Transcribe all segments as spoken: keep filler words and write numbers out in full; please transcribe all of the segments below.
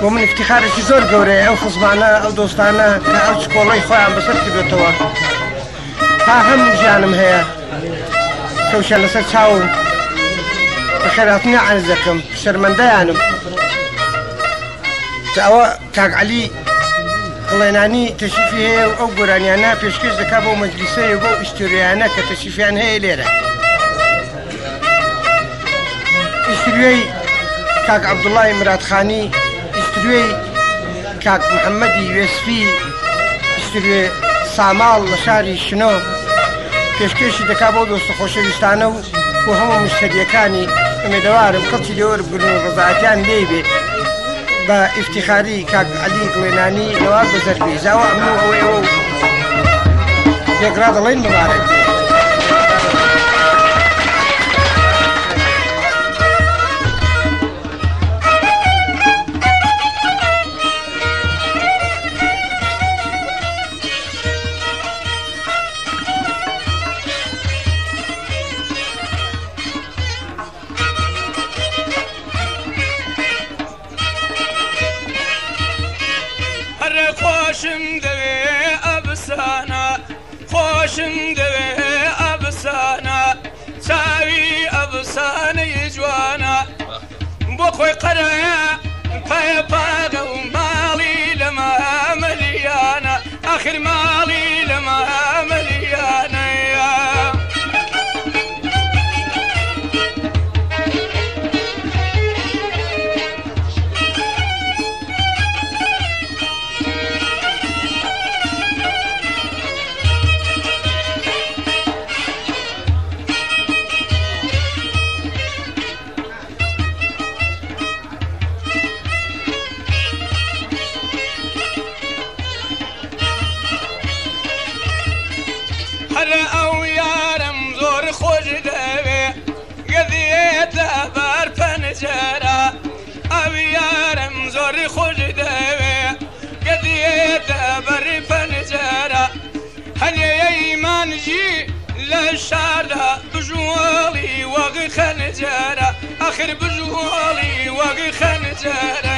ومن افتخار زور قوري أو خصمانا أو دوستانا كأو سكولي خوان بسرتي بيتوا فاهم جانم هي كوشان لسر تاو بخيراتنا عن الزكم شرمن ديانم تأوى كاق علي الله ينعني تشوفي هي أو قراني أنا في شكل ذكابة ومجلسية وقو اشتري أنا كتشوفي عن هي ليرة اشتري كاق عبد الله مراد خاني اشتري كاق محمدي يوسفي اشتري سامال لشاري شنو كشكشي دكابو دوست خوشويستانو وهم مشتريكاني امدوارم قلتي دور بقولون رضاعتان ليبي با افتخاري كاق علي قليناني نواب بزربي زاوة امنو اوي او يقراض الله المبارك خوشم دوی ابسانا خوشم دوی ابسانا چاوی ابسانه جوانا بو خوی قرایا پای پاگا و مالی لما مليانا آخر مالی لما مليانا او يارم زور خوش دوي قضيت بار فنجرة او يارم زور خوش دوي قضيت بار فنجرة هل يمان جي للشارع بجوالي وغ خنجرة اخر بجوالي وغ خنجرة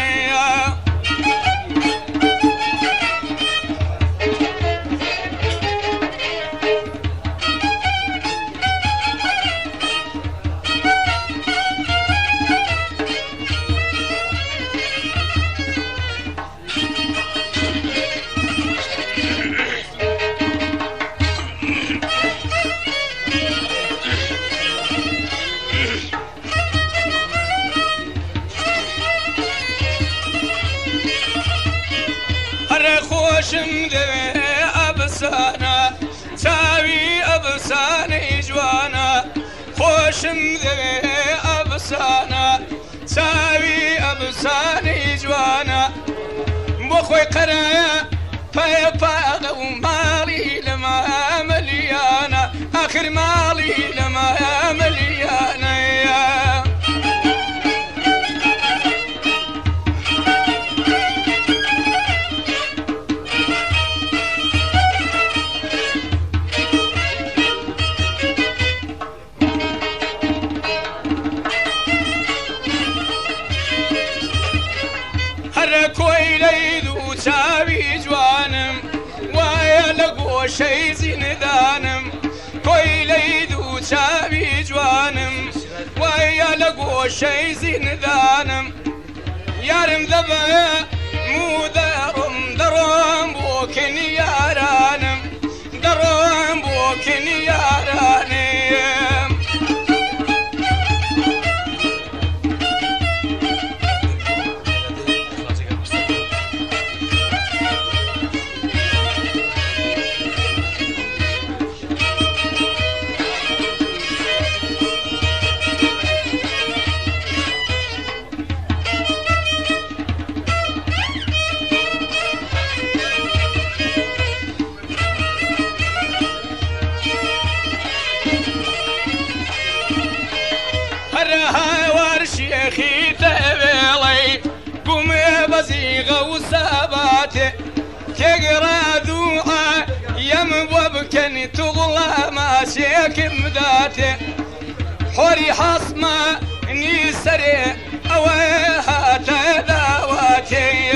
خوشم دوی ابسانا تاوی ابسانه جوانا خوشم دوی ابسانا تاوی ابسانه جوانا بخوی قرایا پای پاگا و مالی لما مليانا آخر مالی لما مليانا كوي ليدو تاوي جوانم ويا لقو شي زندانم كوي ليدو تاوي جوانم ويا لقو شي زندانم يارم ذبا مو دارم درم بوكن يارانم درم بوكن يارانم شيخي تبيلي قوم بزيغ وساباتي تقرا ذوعا يم وبكن تغلى ما شيك مداتي حوري حصمة نيسري اويها تداواتي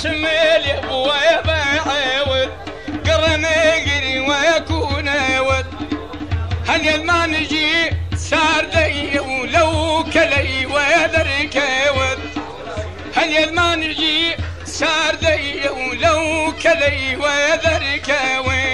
شمالي ويبعود قرنقري ويكون ود هني ما نجي صار دي ولو كلي ويدرك ود هني ما نجي صار دي ولو كلي ويدرك ود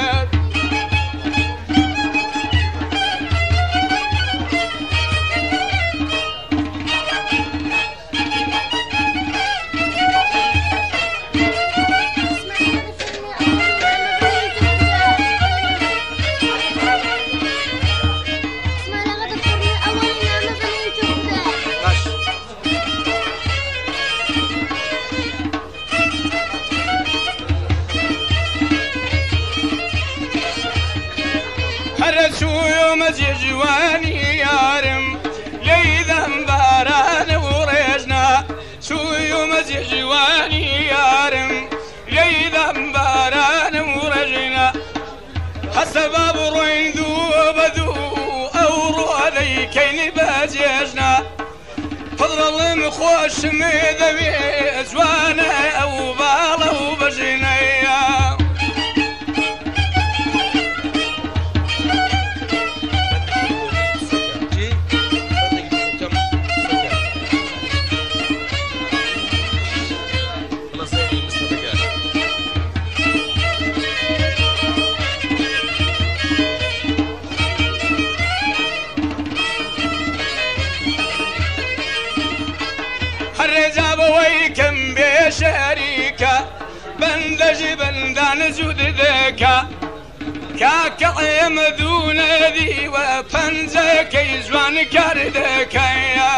جواني يارم ليذا باران ورجنا شو يوم جواني يارم ليذا باران ورجنا حسباب روين ذو بدو او روالي كين باجيجنا فضل الله مخوش مذبي جوانا او بالا وبجنا ويكم بشريكة بندج بندان زود ذكا كاكا يمدون ذي وفنزك يزوان كاردكا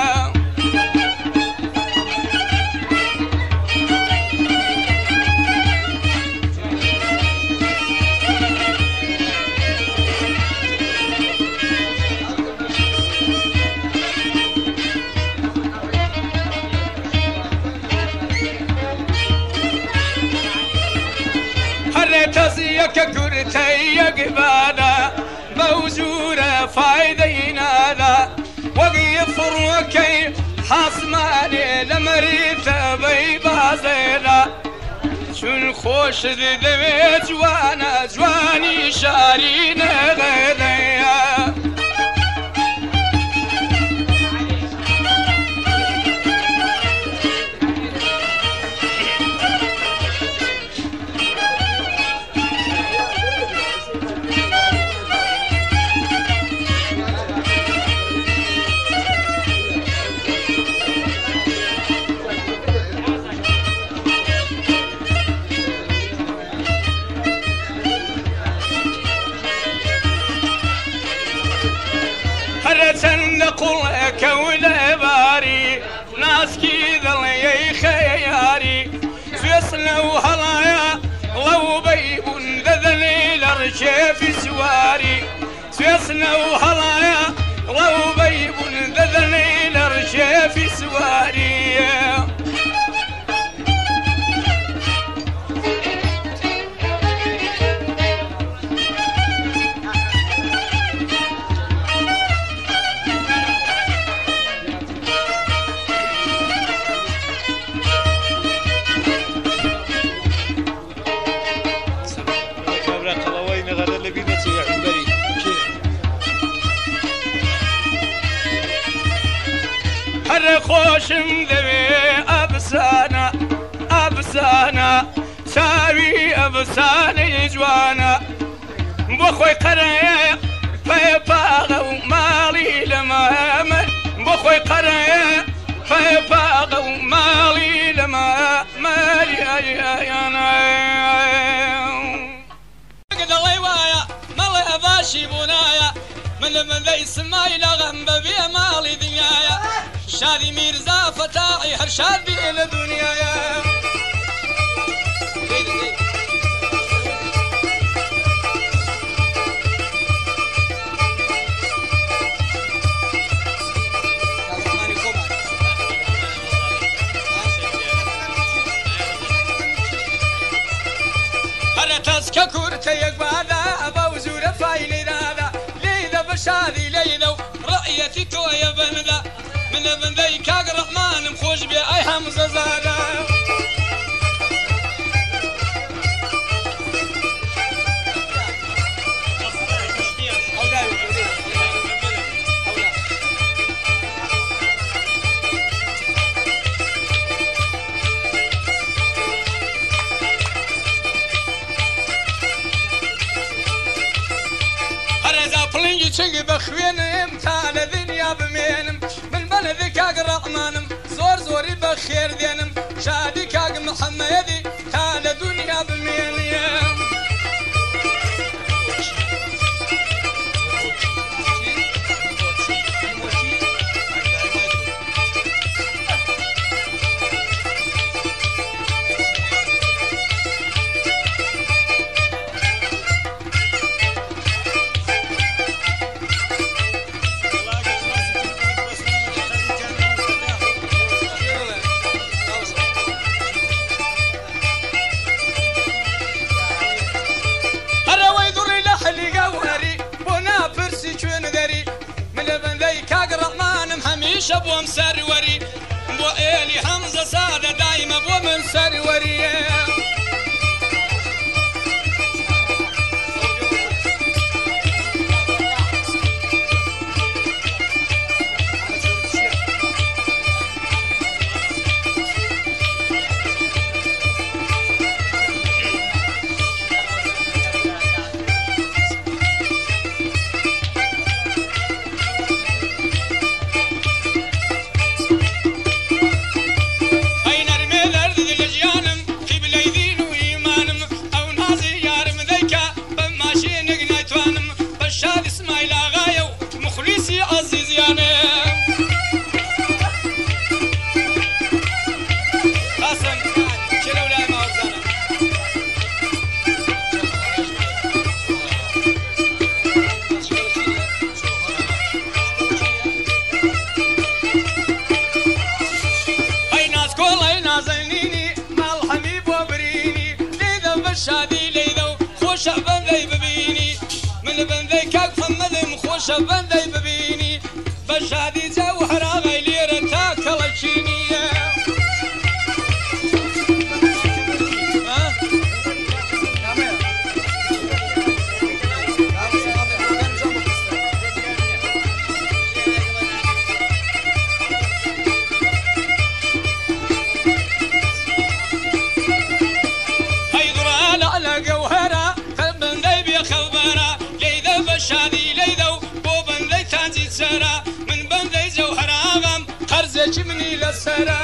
تصيك كرتي قبانا موزورة فايدين هذا وقيفر وكي حصماني لمريت بيبازينا شون خوش ذي ذي جوانا جواني شارين غذيا نقول كون باري ناس كذا لي خياري فيصل وهلايا لو بيب ذذني لرشيف سواري فيصل وهلايا لو بيب ذذني لرشيف سواري هر خوشم ذوي أبسانا أبسانا ساوي أبساني جوانا بخوي قرية فيباغو مالي لما من بخوي قرية فيباغو مالي لما مالي أيانا قد الله وايا مالي أباشي بنايا من من ذي سماي لغم ببي مالي دنيايا شادي ميرزا فتاعي هر شاد بي الدنيا يا هر تسكا كورتي يقبادا ابا وزور فايلي دادا ليدا بشادي ليدا رأيتي تويا بندا من من ذيك الرحمن مخوش بي اي حمزة زادا چنگی چنگی بخوێنم تا لە دنیا بمێنم من بەنەدی کاک ڕەحمانم زۆر زۆری بەخێر دێنم شادی کاک محەممەدی تا لە دنیا بمێنم هەمیشە بۆم سەروەری بۆ ئێلی حەمزە سادە دایمە بۆ من سەروەریە شەبەندەی ببینی بە شادی جەوهەراغی لێرە تا کەڵەچینیە هەیدڕا لەعلە گەوهەرە خەبەندەی بێخەوبەرە لێدە بە شادی لەیدە و من بەندەی جەوهەراغەم قەرزێکی منی لەسەرە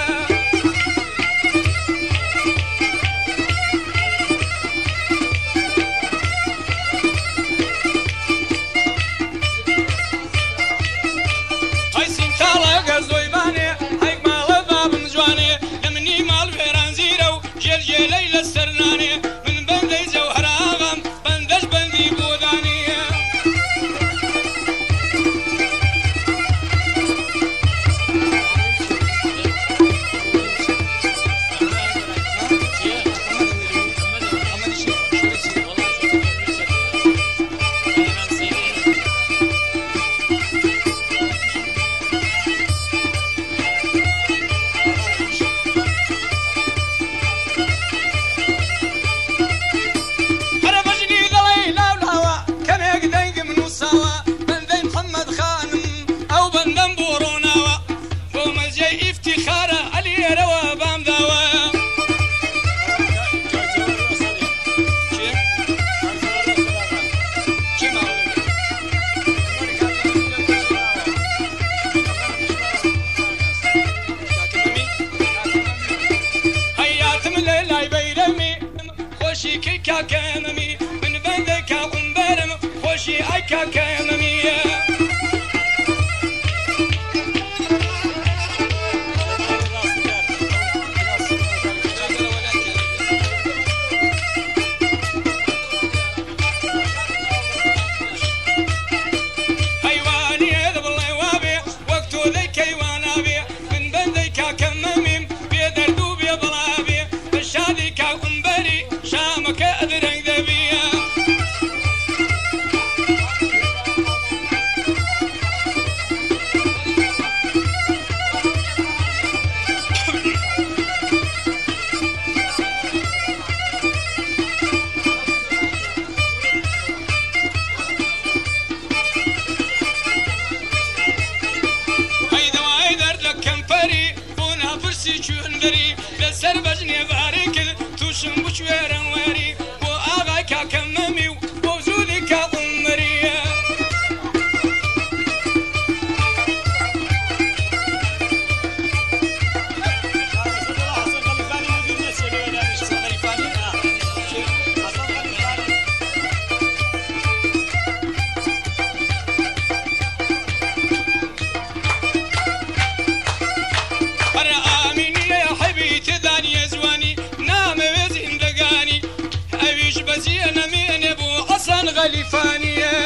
ئەی سیمتاڵە گەزۆیبانێ هەیک ماڵە بابم جوانێ لە منی ماڵ وێران زیرە و جێلجێلەی لەسەر نانێ من بەندەی جەوهەراغەم بەندەش بەندی بۆ دانیە كاكاممي من بندك قنبرم خوشي اي كاكاممي حيواني هذا بالله وابي وقتو ذيك ايوانابي من بندك كاكاممي بيدردو بيضلابي بالشادي كاقنبري شامك أدرك ذبيا هيدا وهيدا لك كمبري بونا فرسي شوندري لسر بجني بارك توشم بشويرا واري بو آغا كاكممي بو زودي كاقمري الغليفانية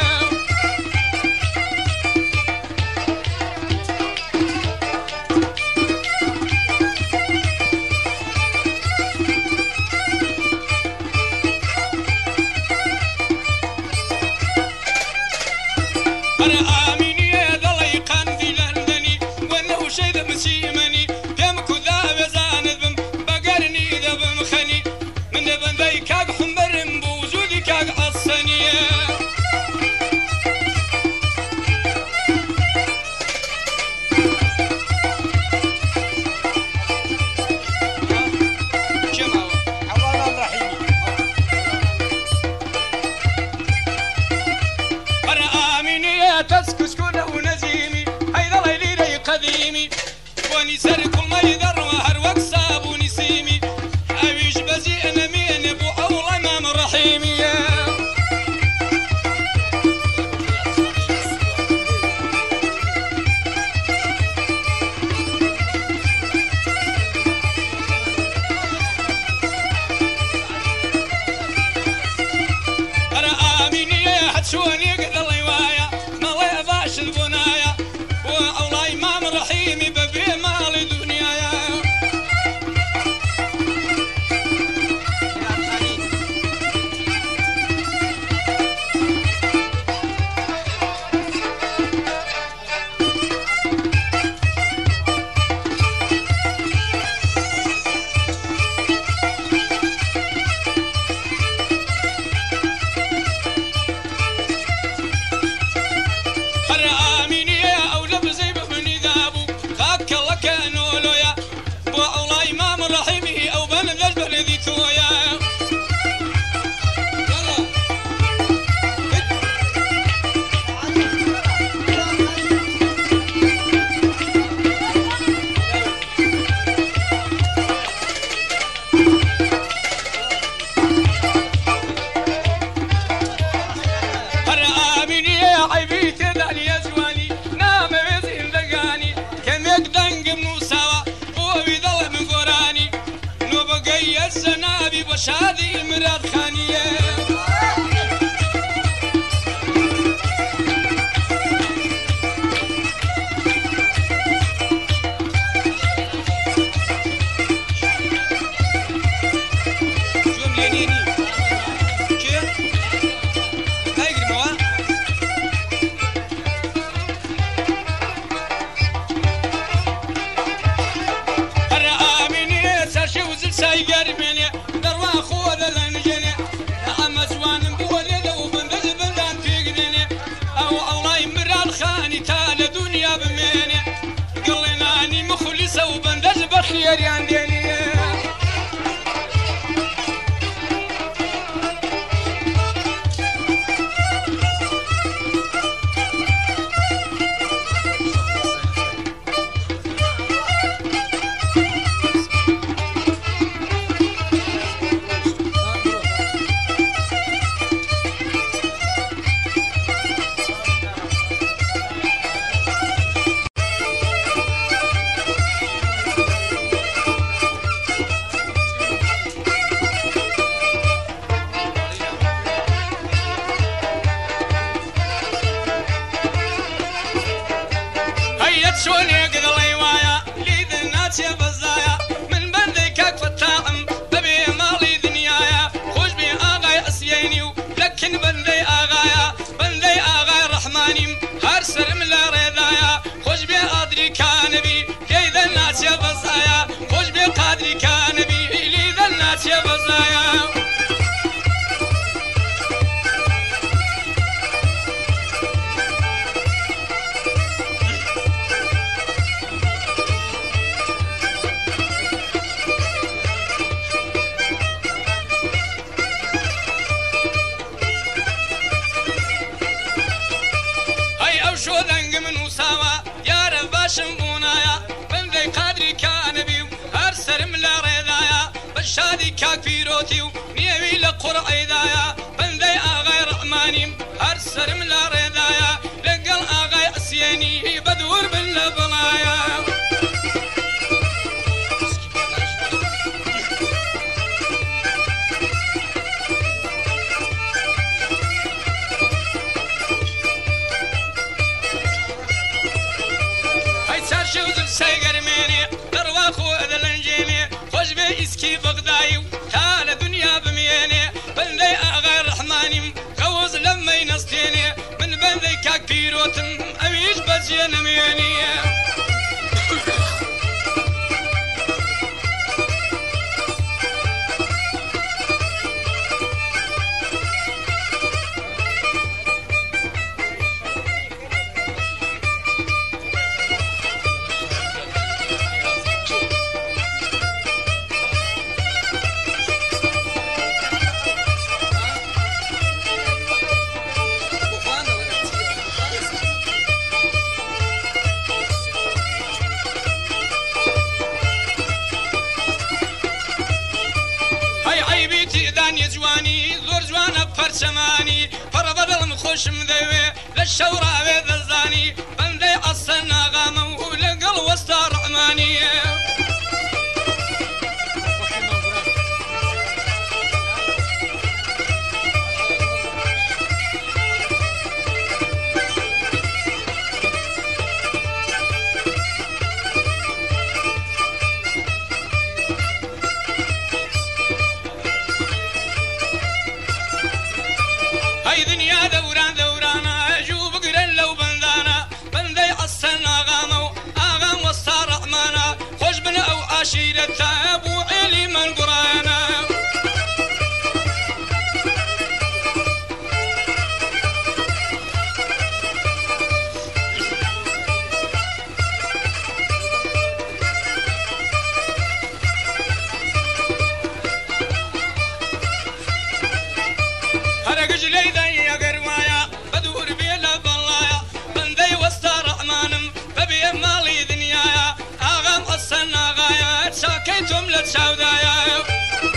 أنا آميني ذلي قاندي لندني وأنه شيء مسيمني دمك ذا بزاند بم بقرني ذا بمخني من بن ذي كاق حمر بوزودي كاق عصني تسكس كله ونزيمي هيدا ليلي لي قديمي واني سرق الميدر وهر وكساب ونسيمي أبيش بزي أنا مين أبو أول إمام الرحيمي أنا آميني هتشوني قد الله يوايا البنايا والله إمام رحيم ببي مال دنيايا الزنابي وشادي المراد خانية سايقر مني دروا خوذ لنجني أما زوان بولد وبندز بندان تقدني أو الله مراد خاني تال دنيا بميني قلناني مخلصة وبندز بخير يانديني شوني قد ليوايا ليد الناس يا بزايا من بندي كاك فتاعم ببي مالي دنيايا خوش بي آغاي أسيينيو لكن بندي آغايا بندي آغاي رحماني هرسر من لا ريدايا خوش بي أدري كانبي ليد الناس يا بزايا خوش بي قادري كانبي ليد الناس يا بزايا شو ذنق من وساوى يا رب باشم بونايا بندي قادري كانبيو هرسر ملا ريدايا بشادي كاك فيروتيو نيوي لقرعي دايا بندي آغاي رحماني هرسر ملا ريدايا لقل آغاي أسياني بدور بالبلايا بزين ميني جواني زور جوانا بفرشماني فربدل خوش مذوي للشورى بيد الزاني بندي أصنا غامم ولقل وسط رحماني دنيا دوران دورانا جوب قرن لو بندانا بندي أصنا غامو آغام وسط رحمانا خوش بنا أو عشيرة أبو علي من قرانا هرق جليدا مالي دنيايا آغام أصنا غايا ساكيتم لتساودايا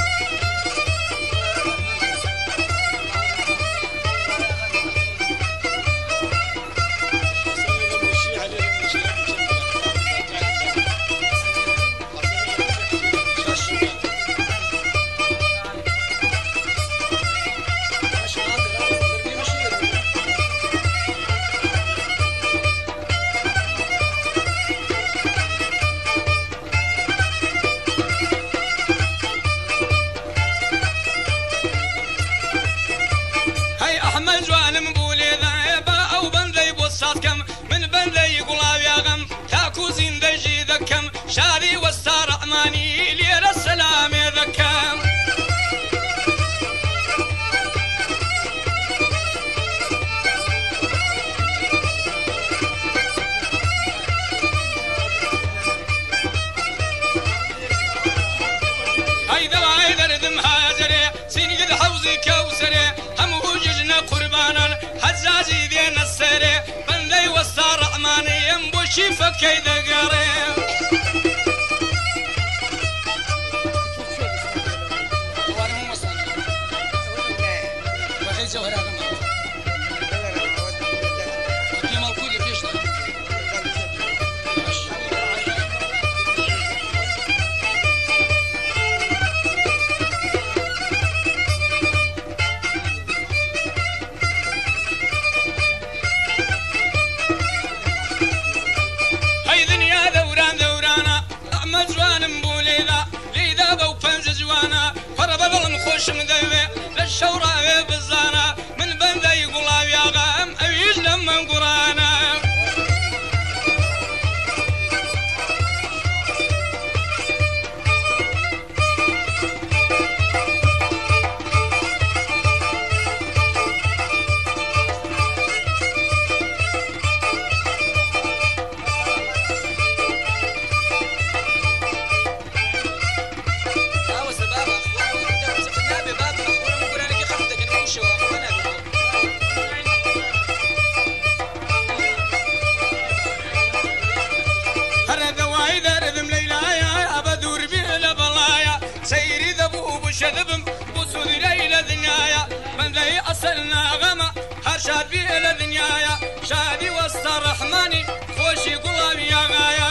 أحمد جوان مبولي ذايبا أو بندي بوصات كم من بندي قلاب يا غم تاكو زين دجي ذكم شادي وستار أماني لير السلام ذكم هيدا هيدا ردم هاجري سين قد حوزي كوسري قربانا حزازي دين السري بندي وسط رحماني ينبوشي فكي دقاري خوش مذوي للشورى بالزانا من بندي قلاب يا غام أبيج لما قرانا شذبم بوسود ليلة دنيايا من ذي أصلنا غما هرشاد بيه لدنيايا شادي وسط رحماني خوشي قلابي يا غايا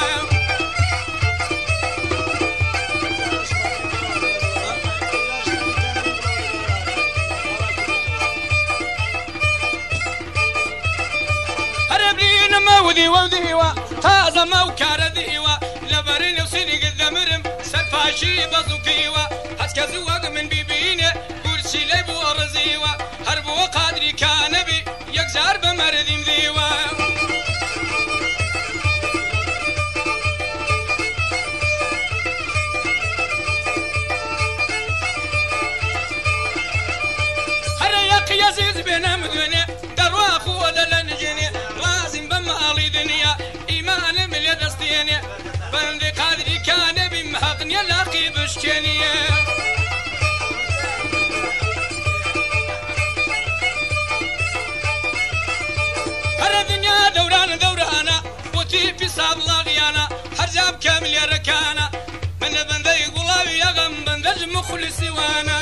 هربلين مودي وذيوا هذا موكار ذيوا لبرين وصدق الذمرم سرفاشي بزوكيوا كزواج من بيبينه كرسي لبو أرزيوا هربو قادري كان بي يكزار بمردي مذيوا هينية هر الدنيا دوران دورانا بوتي في صاب لاغيانا حرجاب كامل يا ركانا من بندي قلابي يا غم بندج مخلصي وانا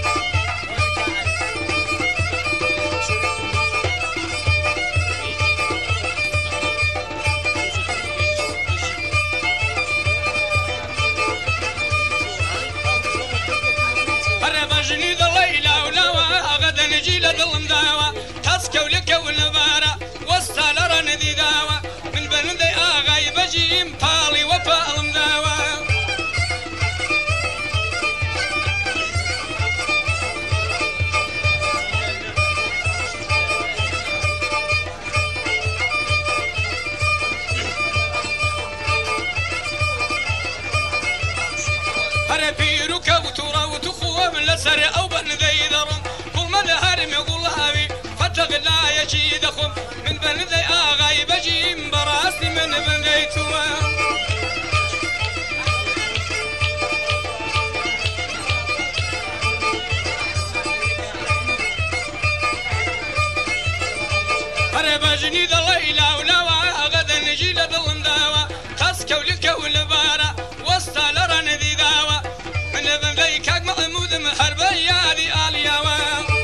بجني ذا ليلة ولوا غدا نجي لظلم داوا تسكو لك والنبارة والسالرة ندي داوا من بلدي آغاي بجي مطالي وفالم داوا هر بيروك وتورا وتخوة من لسر أو بن ذي ذرم كل ما ذهرم يقول هابي فتغلا يشي دخم من بن ذي آغاي بجي براسي من بن ذي توا هر بجني ذا ليلة ولوا غدا نجي لظلم داوا تسكو لك والبارة واستالر ندي داوا من بن ذي كاك محمود محربا يا ذي آلياوا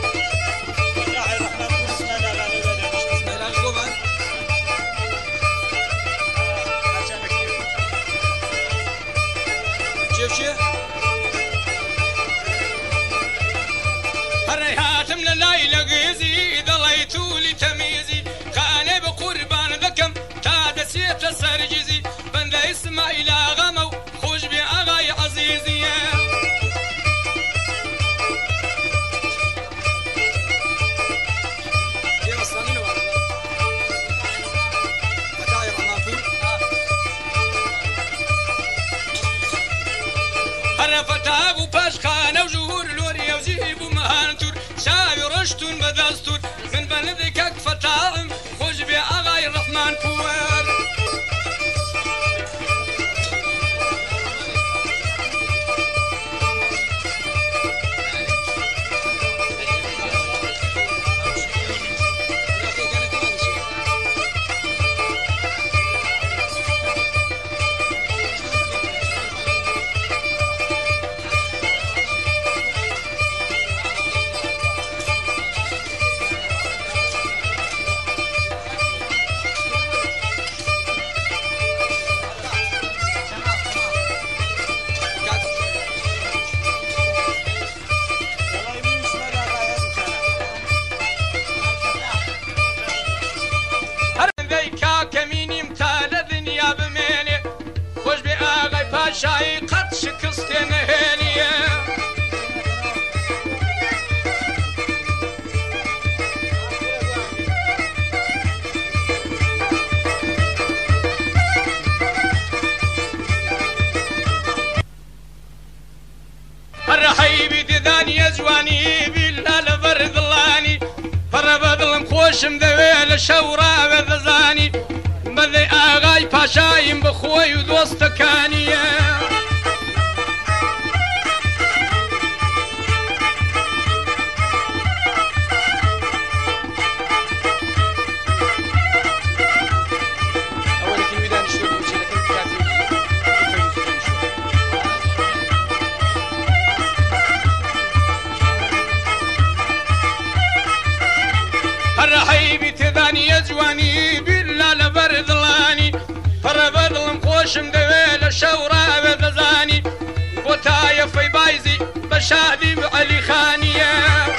هريهاتم للايلة قيزي ضليتو لتميزي خاني بقربان ذكم تادسيت السرجزي بند اسماعيل غمو خوش بأغاي عزيزي فتاق وباش خانة وجهور لوري وزيب ومهانتور شاوي رشتون بدستور من بلدك فتاهم خوش بي أغاي الرحمن فوار شاي قد شكستين هينية الرحيبي دداني يزواني بالله لبرد اللاني فربضلم خوشم ذويل شورا بذزاني بذي آغاي باشايم بخوي ودوستكانية الرحيبي تذاني يزواني بالله لبرد لاني فربضلم خوشم دويل شورا بذزاني بوتايا في بايزي بشادي بعلي خانية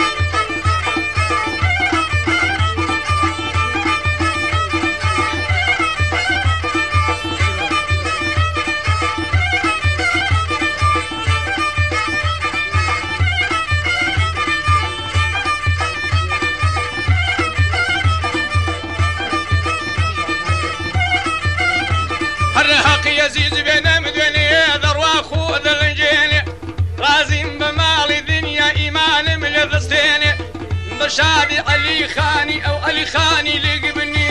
يزيد بين مدني ذروا خود الجيني رازم بمالي دنيا إيمان من الذستيني بشادي علي خاني أو علي خاني لقبني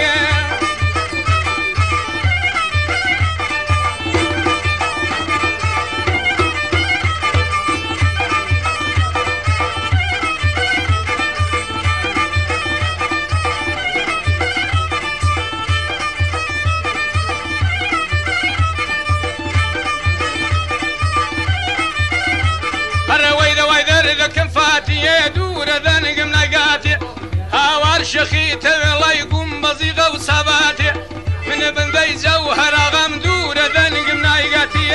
قاتي دور ذنقم نقاتي هاوار شخيت الله يقوم بزيغة وصباتي من بندي جوهر غم دور ذنقم نقاتي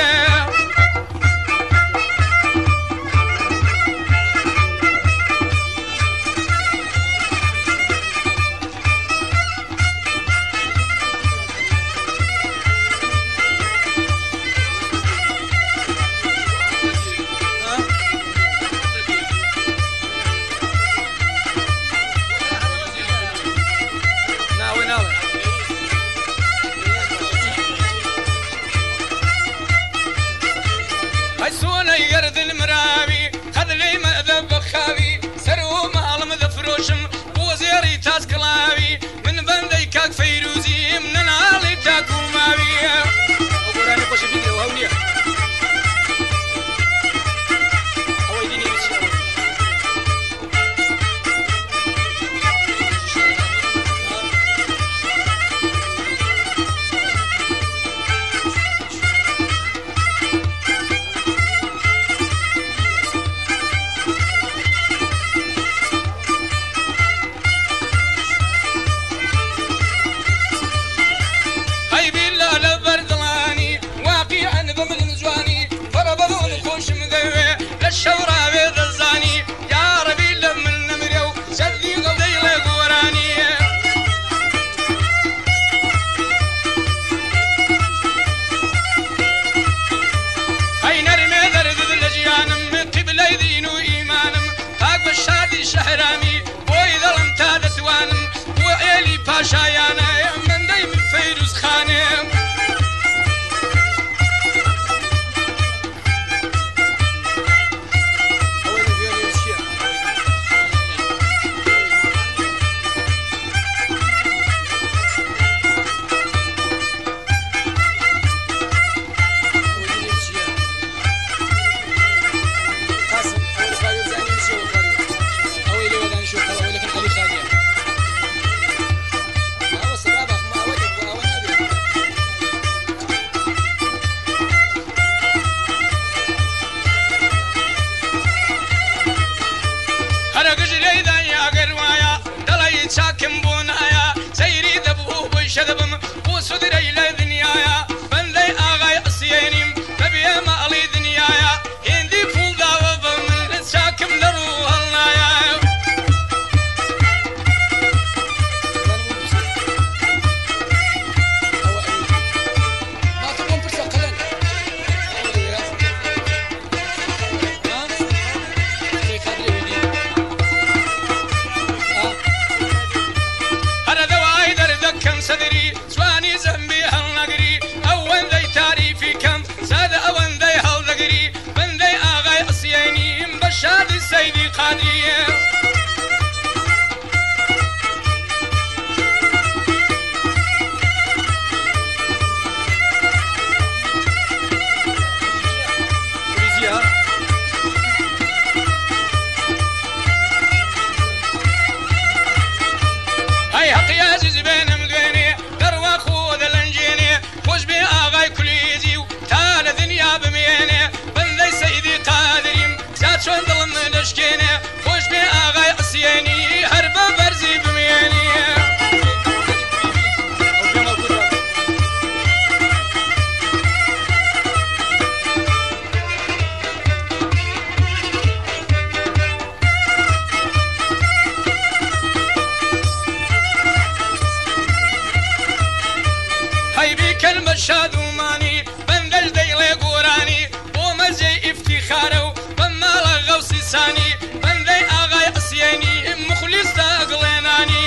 شادوماني بندل ديلي قوراني ومزي افتخارو بمال غوصي ساني بندي اغاي قسياني مخلص تاقليناني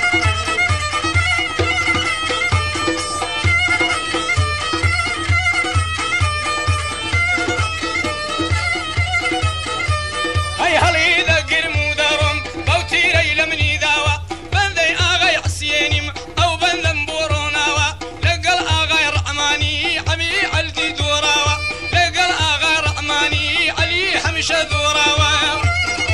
هاي هلي ذكر مودارم بوتي ريل مني داوا بندي اغاي قسياني او بندن بوروناوا لقل اغاي رحماني عمي علدي دوراوا لقل اغاي رحماني علي حمشة دوراوا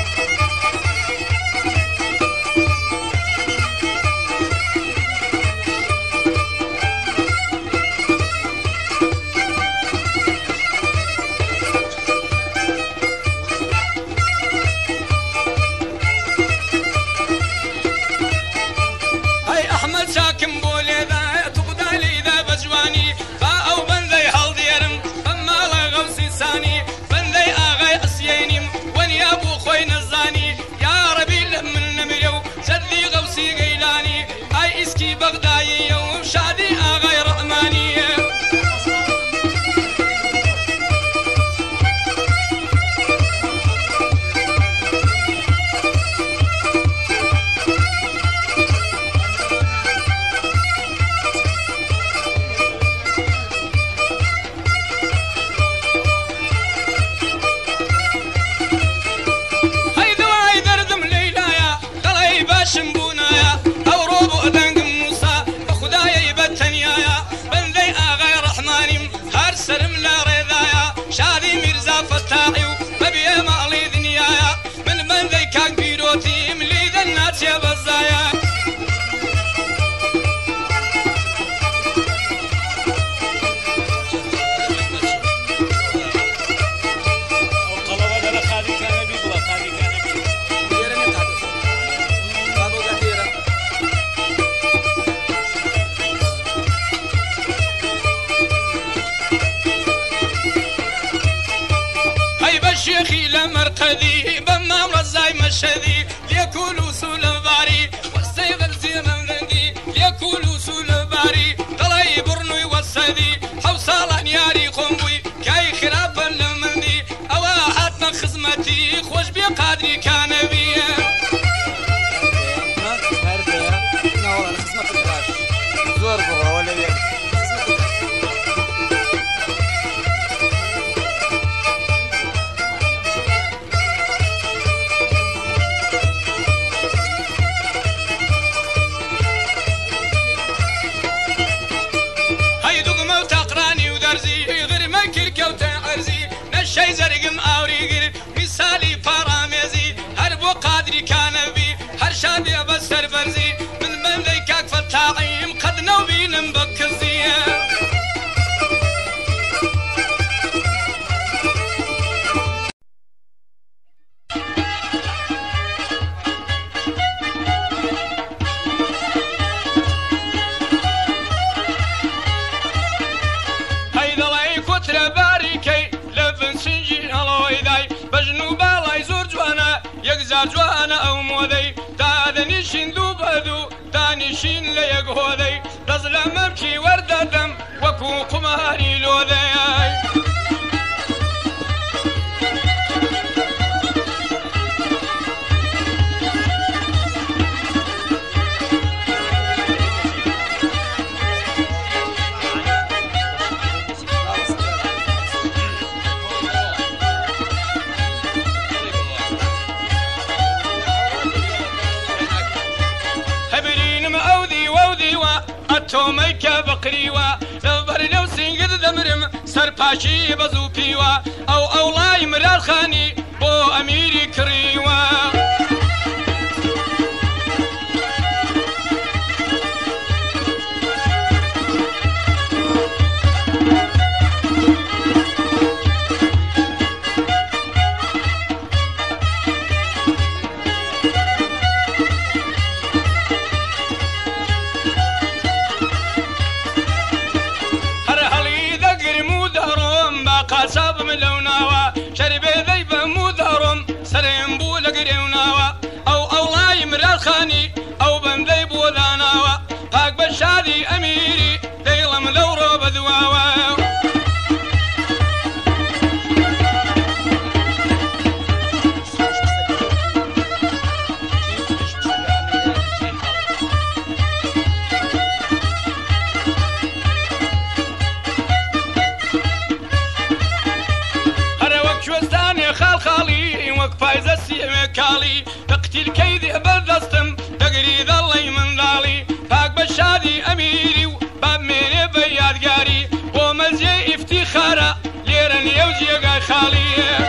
خذي بما رزاي مشذي ليكولوا سلباري والسيغل زينا ذنقي ليكولوا سلباري طلعي برنوي والسدي حوصالا ياري قنبوي كاي خراب المندي اواحاتنا خزمتي خوش بقدري كان بيه زور برا ولا يا شي زرقم اوريقر مثالي فراميزي هربو قادري كان بي هر شادي بسر برزي من من ذيكاك فتاعيم قد نوبين مبكزي هيدا لاي كتر باريكي يقزار جوانا او مودي تاذني شندو بدو تاني شين ليق هودي تظلم مبكي ورد دم وكو قماري لوذي توميك بقريوا لبر لو سنجد دمرم سرپاشي بزو بيوا او اولاي مرال خاني بو اميري كريوا قصاب ملوناوا شربي ذي بمودارم سرين بولا قريوناوا او اولاي مرال خاني او بن ذي بوداناوا قاق بشادي اميري ديلم لورو بدواوا فايزة سيمي كالي تقتل كيدي بالدستم تقريد الله من ذالي فاق بشادي اميري وباب ميني بياد قاري ومزي افتخارا ليرن يوجي قاي خالي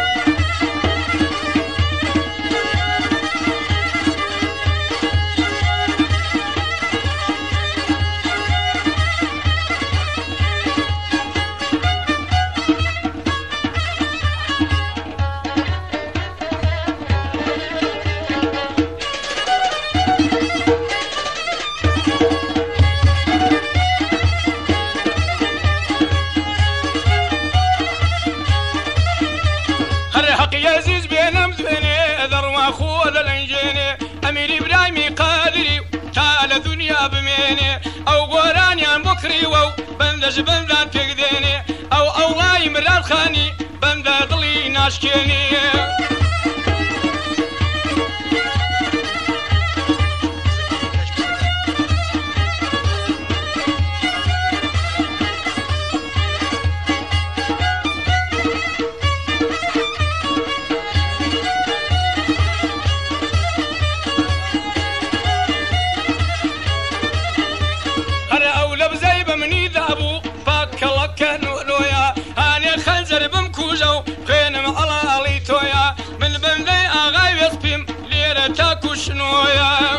اميري برايمي قادري تعال دنيا بميني او قراني عن بكري وو بندج بندان تقديني او اولاي مرال خاني بندا ضلي ناشكيني شنويا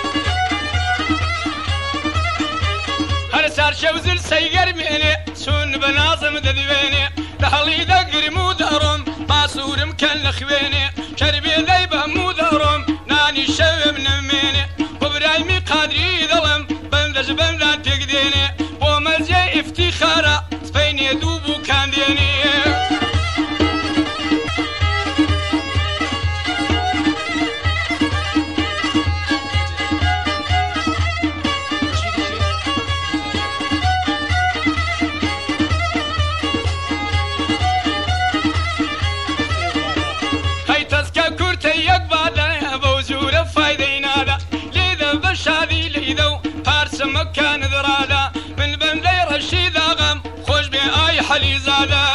هر سر شوزل سيجر مني سن بنازم ددويني دهلي دقر مودرم باسورم كان لخويني شربي ذيبه مودرم ناني شوم نميني وبرايمي قادري ظلم بندج بندان تقديني ومزجي افتخارا سبيني دوبو كان ديني مكان ذرادا من بندي رشيد غم خوش بي اي حلي زادا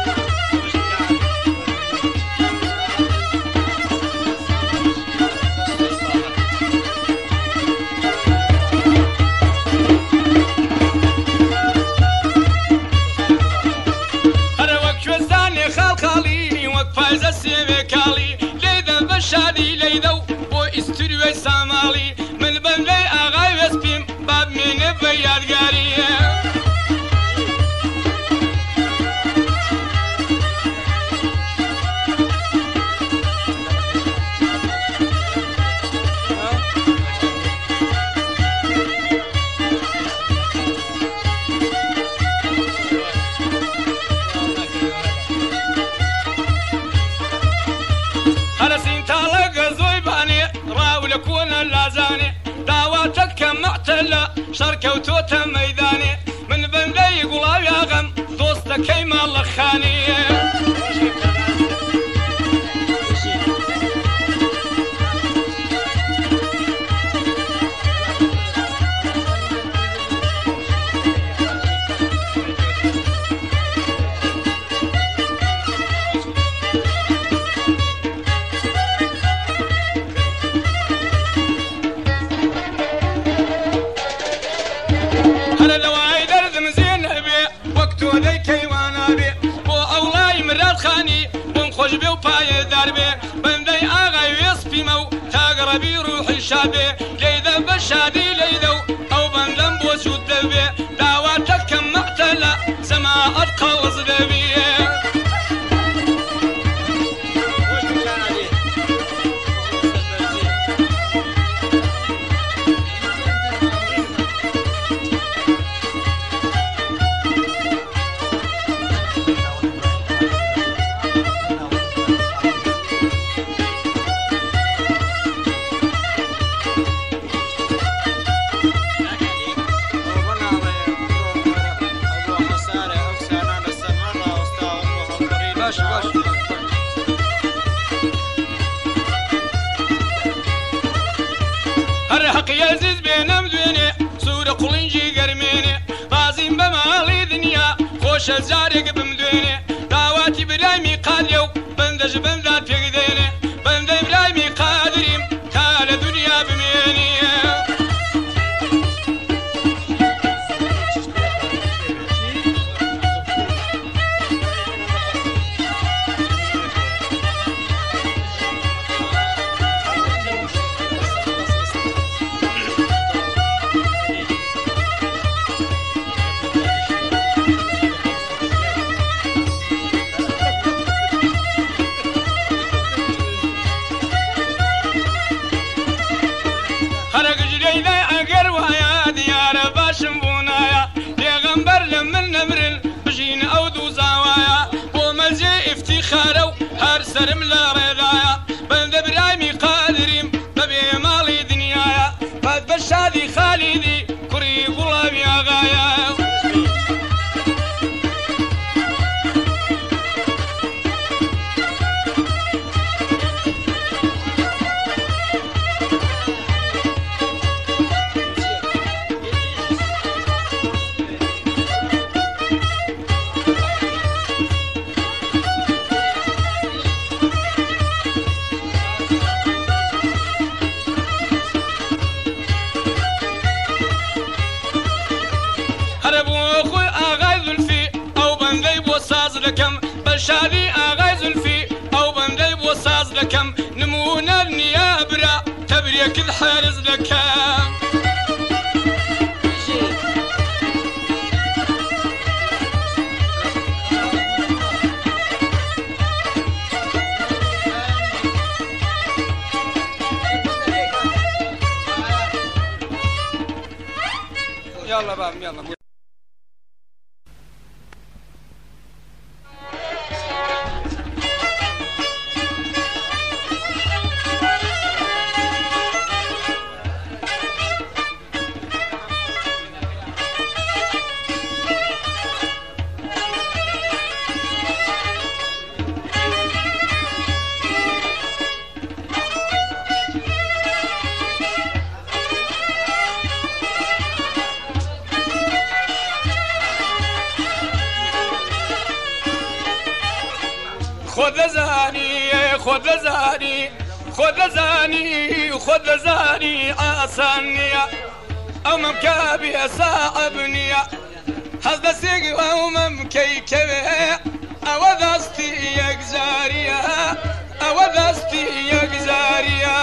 هر وقت وزاني خالخالي وقت فايز السيبي كالي ليدا بشادي ليدو بو استوديو سامالي من بندي اغاي وسبيم باب من بيادقاري هرسين تالق زويباني راولك ولا لازاني دعواتك كم معتلة شركة وتوتا ميداني من بندي قلاب يا غم دوستك كيما الله خاني خوش بي وباي دربي بندي اغاي ويصبي مو تقربي روحي شابي ليذا بشادي ليذو او بندم بوشو الدبي دعواتك كم معتلة سماء اتقلص دبي هرحق يزيز بينم دويني سورة قلنجي قرميني غازين بمالي دنيا خوش الزارق بمدويني دعواتي برايمي قاديو بندج بندات تقديني بندي برايمي قادريم تال دنيا بميني افتخارو هر سرم لا رضايا بند برايمي قادريم ببي مالي دنيايا بعد بشادي خالدي كري قلاب يا غايا بشادي اغاي زلفي او بندي بوصاز لكم نمونا النيابرة تبريك الحارز لكم يلا بام يلا خذ زاني خذ زاني خذ زاني خذ زاني عصانية أو ممكابي صعبني هذا سيق أو ممكيكبي أو ذاستي يجزارية أو ذاستي يجزارية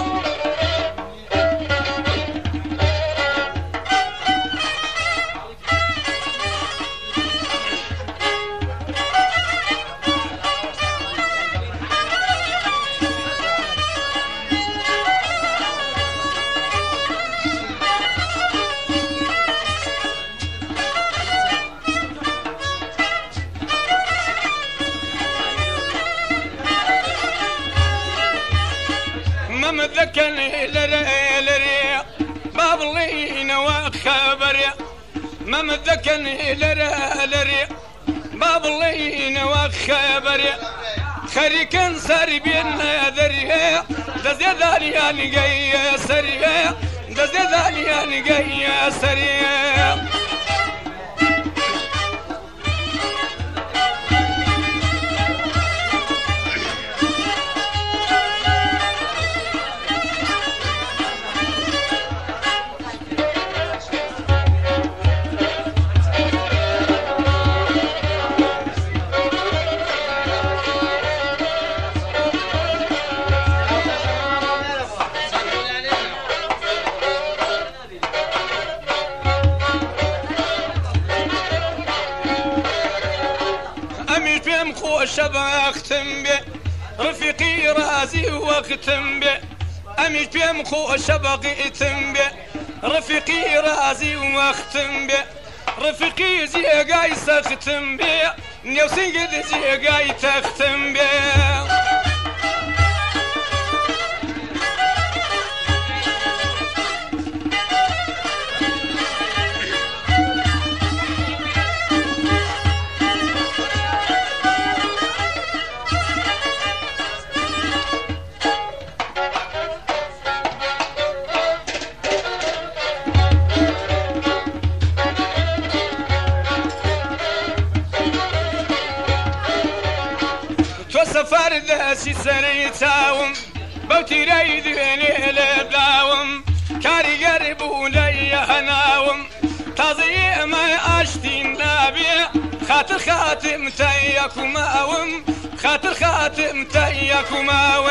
مذكني لري لري باب لين وخبري ما مذكني لري لري باب لين وخبري خريكن سري بين ذري دزدالي اني جاي سري دزدالي اني جاي سري شبا اختم به رفيقي رازي واختم به امي بيم خو شبا اختم به رفيقي رازي واختم به رفيقي زي قاي سختم به نيوسين قد زي قاي تختم به سفر ذاسي سريتاوم بوتي رايدني لبلاوم كاري قربون لي هناوم تضيع ما اشتي نابي خاطر خاتم تياكم اوم خاطر خاتم تياكم اوم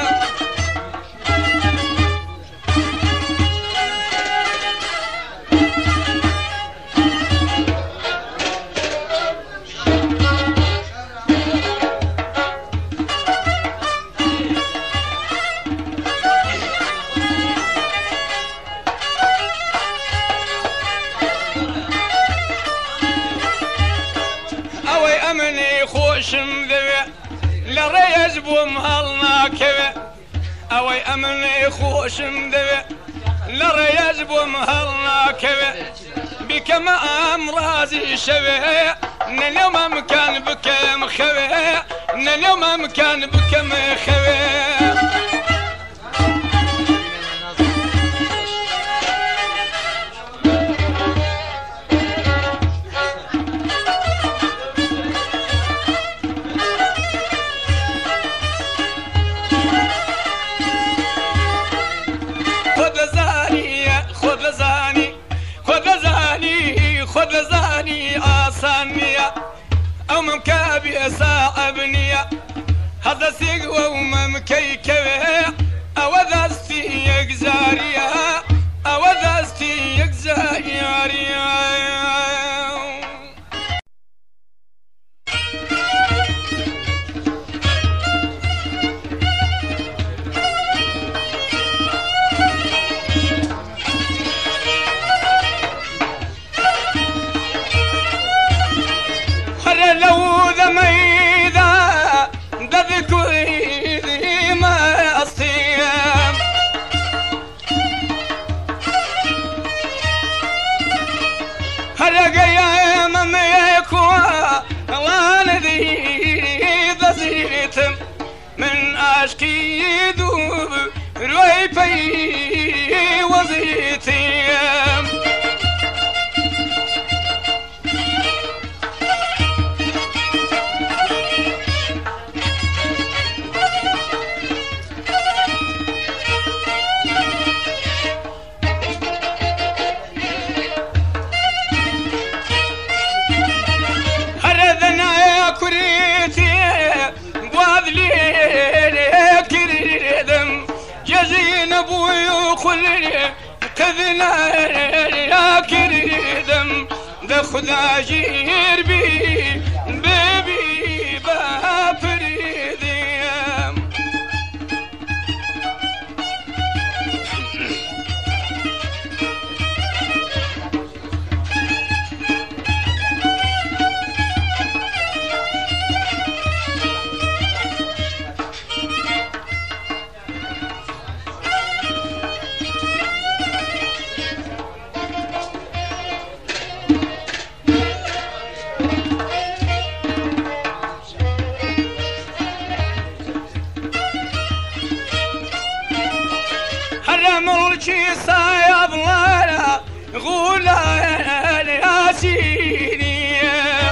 امني خوشم ذوي لريز بومهلنا كوي اوي امني خوشم ذوي لريز بومهلنا كوي بكما امراضي شوي نلو ما مكان بكم خوي نلو ما مكان بكم خوي أو ممكابي صعبني هذا سيق وممكيكبي أو ذاستي يجزاريا أو ذاستي يجزاريا رويبي وزيتي كذنا يا كريدم دخذ جير بي بيبي بابريدم ملكي صايب لالا غولا يا سيني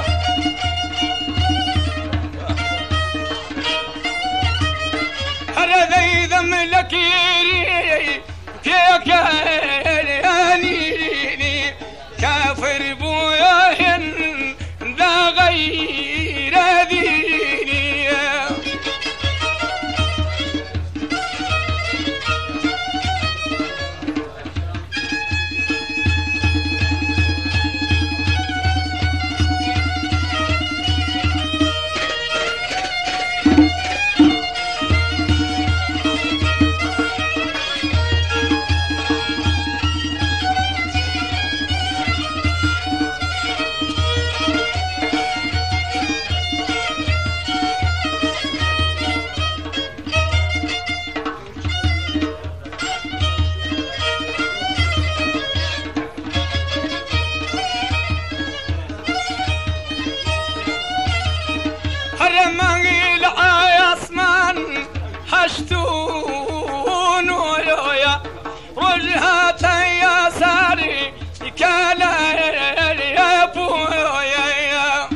هذا إذا ملكي كيك يانيني كافر بوياهن ذا غير ديني هشتون ويا وجهة يا ساري كلا يا بويا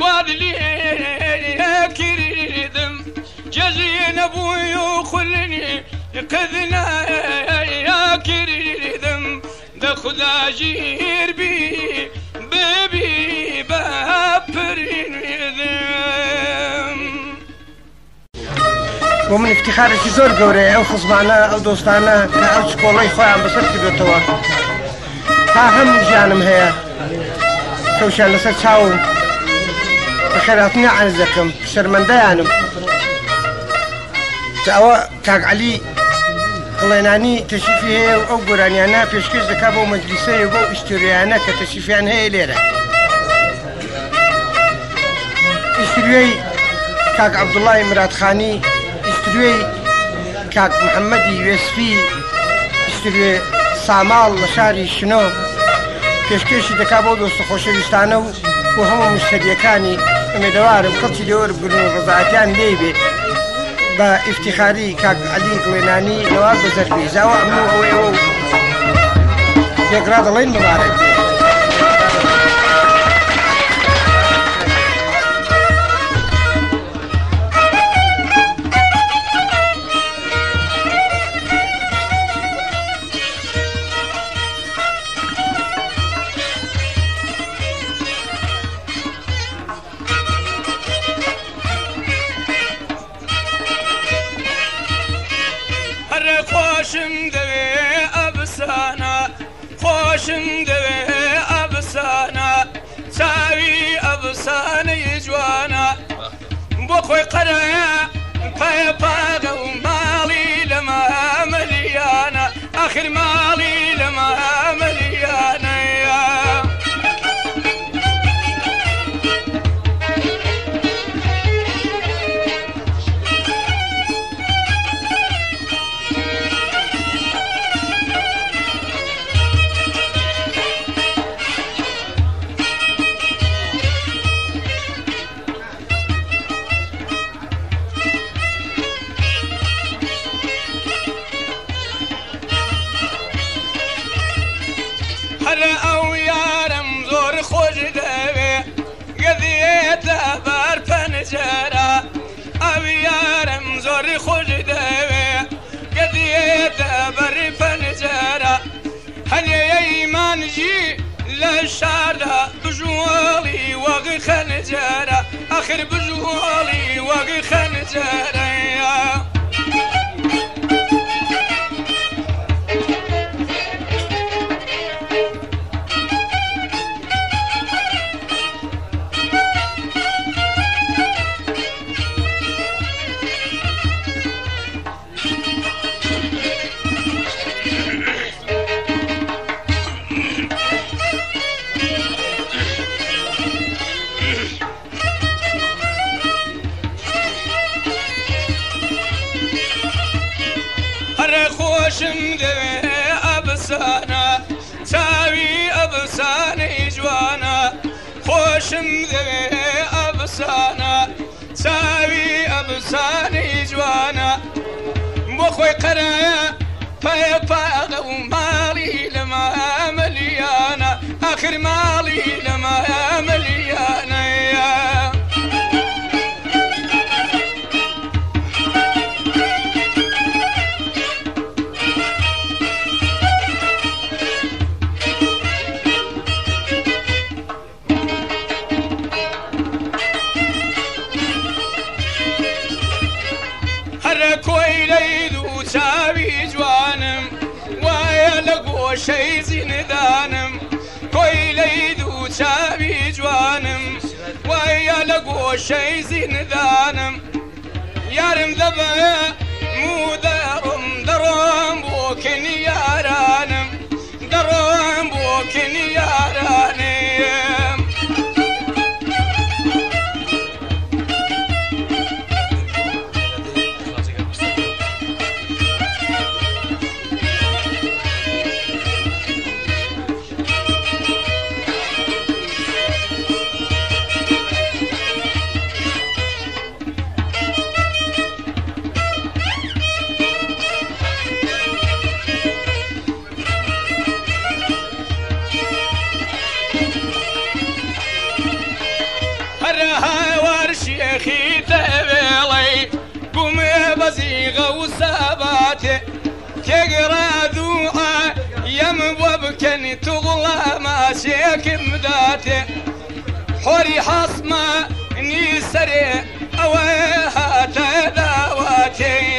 سواد لي كريدم جزين ابوي وخلني كذنا يا كريدم بخذا جير بي بيبي بابرين ومن افتخار زور قوري او خصمانا او دوستانا كأو شكولي خوي عم بسرتي بيوتوا تاهم جانم هي كوشان لسر تشاو بخيراتنا عن الزكم شرمن ديانم تاوا كاك علي قليناني تشيفي هي او قراني انا بيشكش ذكابو مجلسي وقو اشتري انا كتشيفي عن هي ليرة اشتري كاك عبد الله مراد خاني اشتري كاك محمدي يوسفي اشتري سامال لشاري شنو پێشکەشی دەکا بۆ دۆستە خۆشەویستانە و بۆ هەموو مشتریەکانی ئەمێدەوارم کەڵکی لێوەر بگرن و ڕزایەتیان لێ بێ بە ئیفتیخاری کاک عەلی گڵێنانی نەواب بەزەربی زاوە هەموو ئەوەی ئەوە یەکرا دەڵێن مبارەک بێ خوشم دوی ابسانا خوشم دوی ابسانا ساوی ابسانه جوانا بخوی قریا پای پاگ و مالی لما مليانا آخر مالی لما مليانا او يارم زور خوش دوي قضيت بار فنجرة او يارم زور خوش دوي قضيت بار فنجرة هني ايمان جي للشارع بجوالي وغ خنجرة اخر بجوالي وغ خنجرة خوشم دوي ابسانا ساوي ابساني جوانا خوشم دوي ابسانا ساوي ابساني جوانا بخوي قرايا باي باغ ومالي لما مليانا اخر مالي لما مليانا كويليدو ساوي جوانم ويا لقو شي زندانم كويليدو ساوي جوانم ويا لقو شي زندانم يارم ذبا مو دارم درم بوكن يارانم درم بوكن يارانم كان تغلى ما شيك مداتي حوري حصمة اني سريع اويها تداواتي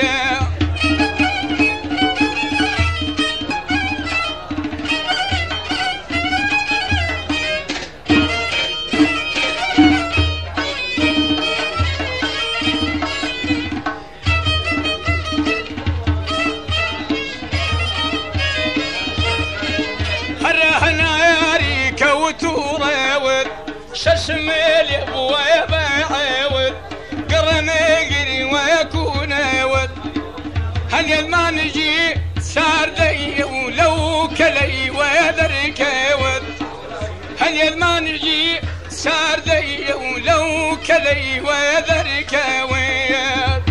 شمال يبوي بعود قرني قري ويكون ود هل ما نجي صار دي ولو كلي ويدرك ود هل ما نجي صار دي ولو كلي ويدرك ود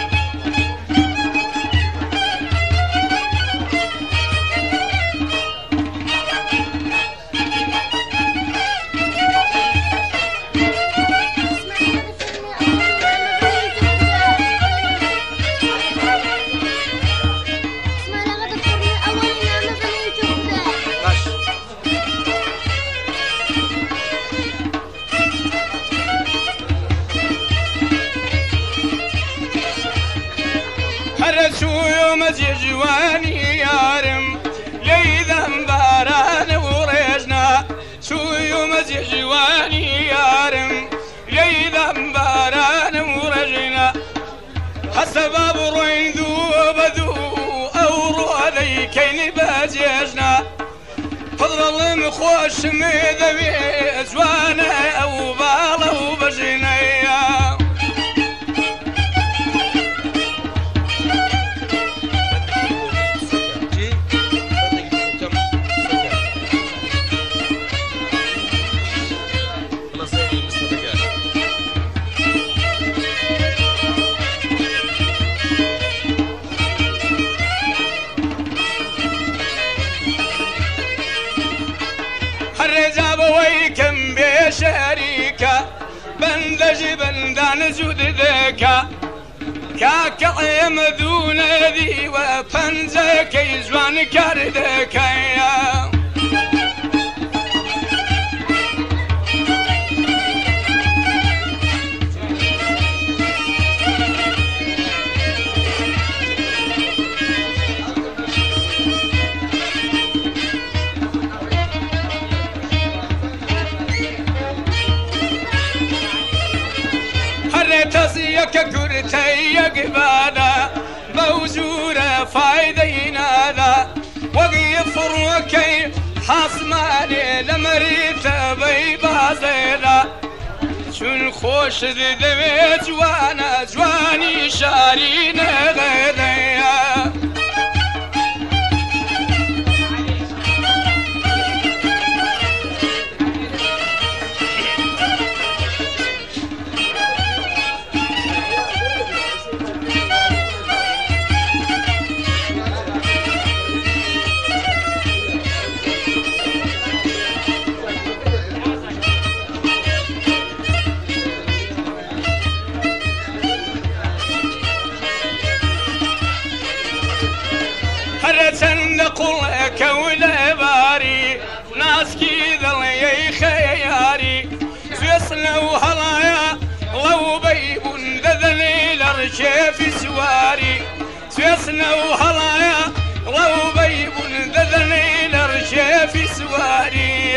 جواني يارم ليذا مباران ورجنا شو يوم جواني يارم ليذا مباران ورجنا حسب بروين ذو بذو او روالي كين باجيجنا فضل الله مخوش مذبي جوانا او بالا وبجنا ويكم بشريكة بندج بندان زود ذكا كاك عيم ذون ذي وفنزك يزوان كاردكا تصيك كرتي قبالا موزورة فايدين ذا وقيفر وكي حصماني لمريت بيبا زيلا شون خوش ذي ذي جوانا جواني شارين غذيا نقول كولا باري ناس كذا لي خياري فيصلوا هلايا لو بيب ذذليل رشيف سواري فيصلوا هلايا لو بيب ذذليل رشيف سواري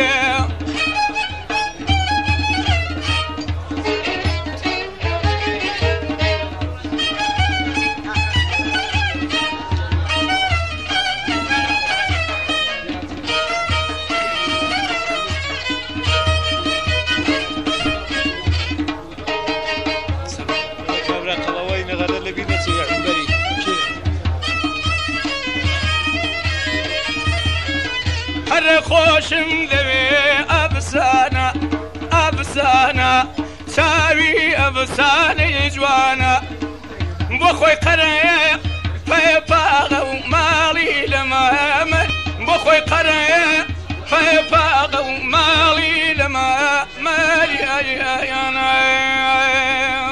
خوشم ذوي أبسانا أبسانا ساوي أبساني جوانا بخوي قرية فيباغوا مالي لما من بخوي قرية فيباغوا مالي لما مالي أي أي أنا